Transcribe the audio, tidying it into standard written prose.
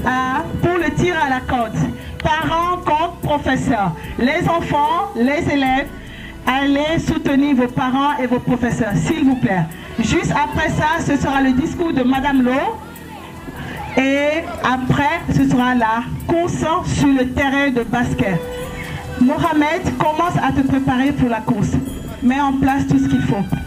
pour le tir à la corde. Parents contre professeurs. Les enfants, les élèves, allez soutenir vos parents et vos professeurs, s'il vous plaît. Juste après ça, ce sera le discours de Madame Lo. Et après, ce sera la course sur le terrain de basket. Mohamed, commence à te préparer pour la course. Mets en place tout ce qu'il faut.